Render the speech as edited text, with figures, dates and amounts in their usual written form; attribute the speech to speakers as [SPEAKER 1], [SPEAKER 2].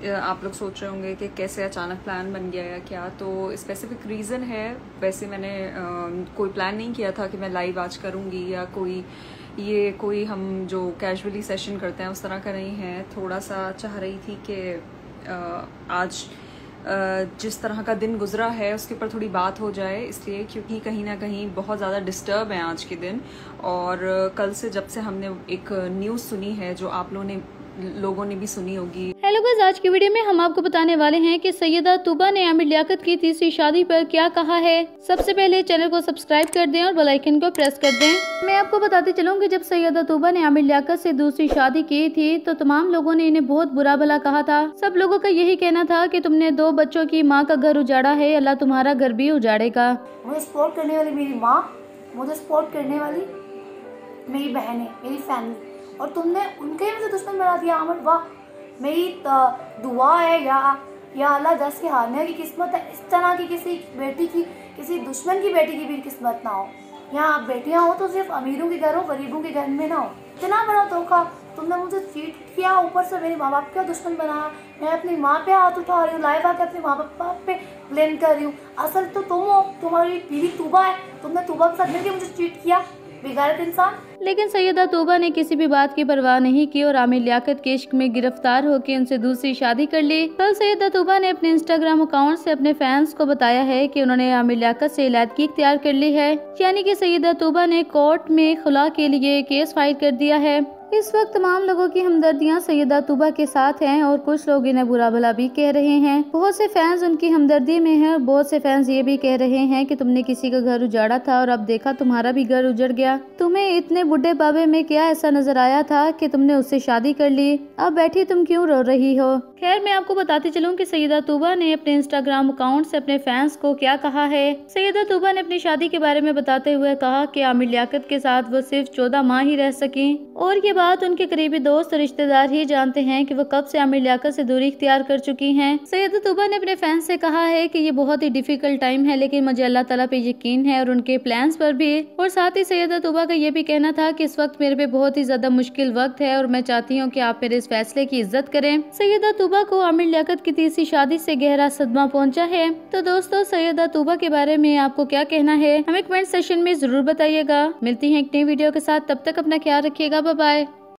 [SPEAKER 1] आप लोग सोच रहे होंगे कि कैसे अचानक प्लान बन गया या क्या, तो स्पेसिफिक रीज़न है। वैसे मैंने कोई प्लान नहीं किया था कि मैं लाइव आज करूँगी या कोई हम जो कैजुअली सेशन करते हैं उस तरह का नहीं है। थोड़ा सा चाह रही थी कि आज जिस तरह का दिन गुजरा है उसके ऊपर थोड़ी बात हो जाए, इसलिए क्योंकि कहीं ना कहीं बहुत ज़्यादा डिस्टर्ब है आज के दिन। और कल से जब से हमने एक न्यूज़ सुनी है जो आप लोगों ने भी सुनी होगी।
[SPEAKER 2] हेलो गाइस, आज की वीडियो में हम आपको बताने वाले हैं कि सैयदा तूबा ने आमिर लियाकत की तीसरी शादी पर क्या कहा है। सबसे पहले चैनल को सब्सक्राइब कर दें और बेल आइकन को प्रेस कर दें। मैं आपको बताती चलूंगी, जब सैयदा तूबा ने आमिर लियाकत से दूसरी शादी की थी तो तमाम लोगों ने इन्हें बहुत बुरा भला कहा था। सब लोगों का यही कहना था कि तुमने 2 बच्चों की माँ का घर उजाड़ा है, अल्लाह तुम्हारा घर भी उजाड़ेगा।
[SPEAKER 3] मुझे सपोर्ट करने वाली मेरी माँ, मुझे सपोर्ट करने वाली मेरी बहनें, मेरी फैमिली, और तुमने उनके ही मुझे दुश्मन बना दिया। आमिर वाह, मेरी दुआ है या अल्लाह दस के हारने की किस्मत है इस तरह की किसी बेटी की, किसी दुश्मन की बेटी की भी किस्मत ना हो। यहाँ आप बेटियाँ हो तो सिर्फ अमीरों के घर हो, गरीबों के घर में ना हो। इतना बड़ा धोखा, तुमने मुझे चीट किया, ऊपर से मेरे माँ बाप का दुश्मन बनाया। मैं अपनी माँ पे हाथ उठा रही हूँ, लाइव आकर अपने माँ बाप पे ब्लेम कर रही हूँ। असल तो तुम हो, तुम्हारी बीवी तूबा है, तुमने तूबा के साथ मिलकर मुझे चीट किया, बेगैरत इंसान।
[SPEAKER 2] लेकिन सैयदा तूबा ने किसी भी बात की परवाह नहीं की और आमिर लियाकत के इश्क में गिरफ्तार होकर उनसे दूसरी शादी कर ली। कल सैयदा तूबा ने अपने इंस्टाग्राम अकाउंट से अपने फैंस को बताया है कि उन्होंने आमिर लियाकत से इलादगी इख्तियार कर ली है, यानी कि सैयदा तूबा ने कोर्ट में खुला के लिए केस फाइल कर दिया है। इस वक्त तमाम लोगों की हमदर्दियां सैयदा तूबा के साथ हैं और कुछ लोग इन्हें बुरा भला भी कह रहे हैं। बहुत से फैंस उनकी हमदर्दी में हैं और बहुत से फैंस ये भी कह रहे हैं कि तुमने किसी का घर उजाड़ा था और अब देखा तुम्हारा भी घर उजड़ गया। तुम्हें इतने बुढ़े बाबे में क्या ऐसा नजर आया था कि तुमने उससे शादी कर ली, अब बैठी तुम क्यों रो रही हो। खैर, मैं आपको बताती चलूं कि सैयदा तूबा ने अपने इंस्टाग्राम अकाउंट से अपने फैंस को क्या कहा है। सैयदा तूबा ने अपनी शादी के बारे में बताते हुए कहा कि आमिर लियाकत के साथ वो सिर्फ 14 माह ही रह सकी और ये बात उनके करीबी दोस्त और रिश्तेदार ही जानते हैं कि वो कब से आमिर लियाकत से दूरी इख्तियार कर चुकी हैं। सैयदा तूबा ने अपने फैंस से कहा है कि ये बहुत ही डिफिकल्ट टाइम है, लेकिन मुझे अल्लाह ताला पे यकीन है और उनके प्लान्स पर भी। और साथ ही सैयदा तूबा का ये भी कहना था कि इस वक्त मेरे पे बहुत ही ज्यादा मुश्किल वक्त है और मैं चाहती हूँ कि आप मेरे इस फैसले की इज्जत करें। सैयदा तूबा को आमिर लियाकत की तीसरी शादी से गहरा सदमा पहुंचा है। तो दोस्तों, सैयदा तूबा के बारे में आपको क्या कहना है, हमें कमेंट सेक्शन में जरूर बताइएगा। मिलती है एक नई वीडियो के साथ, तब तक अपना ख्याल रखिएगा। Bye bye.